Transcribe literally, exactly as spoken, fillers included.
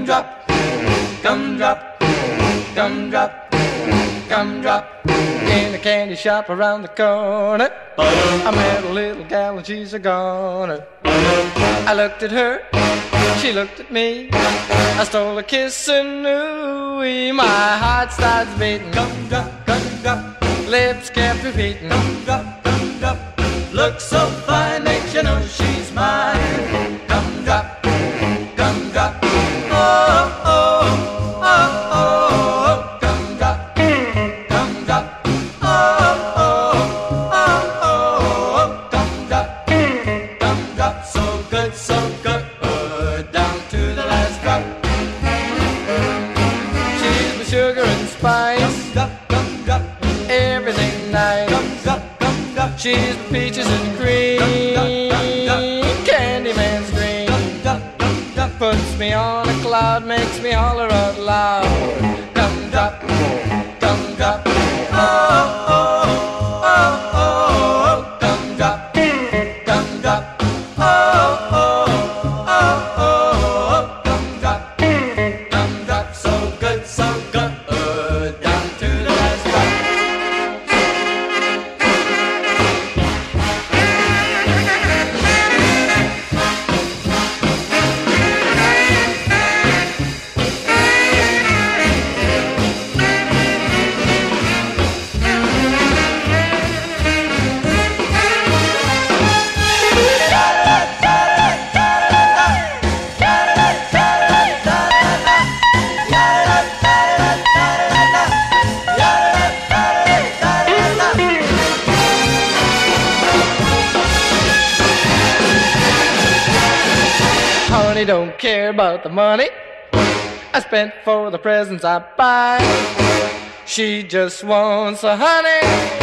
Gumdrop, gumdrop, gumdrop, gumdrop. In a candy shop around the corner, I met a little gal and she's a goner. I looked at her, she looked at me. I stole a kiss and ooh, my heart starts beating. Gumdrop, gumdrop, lips kept repeating. Gumdrop, gumdrop, looks so fine, makes you know she's mine. Gumdrop, gumdrop, oh, oh, oh, oh, oh. Gumdrop, gumdrop, oh, oh, oh, oh. Gumdrop, gumdrop, so good, so good, down to the last drop. She's my sugar and spice, gumdrop, gumdrop, everything nice. Gumdrop, gumdrop, she's my peaches and cream, Candyman's dream. Puts me on a cloud, makes me holler out loud. Gumdrop, gumdrop, oh, oh, oh, oh. Gumdrop, gumdrop, oh, oh, oh, oh. Gumdrop, gumdrop, so good, so good, down to the last drop. Honey don't care about the money I spent for the presents I buy. She just wants a honey